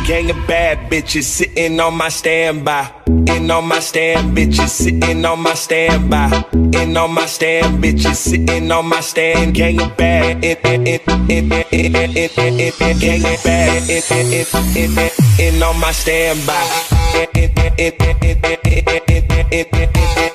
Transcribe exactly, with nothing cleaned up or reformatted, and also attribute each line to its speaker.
Speaker 1: Gang of bad bitches sitting on my standby. In on my stand, bitches sitting on my standby. In on my stand, bitches sitting on my stand. Gang of bad, in in in in in in in in gang of bad, in in in in in on my standby. In in in in in in in in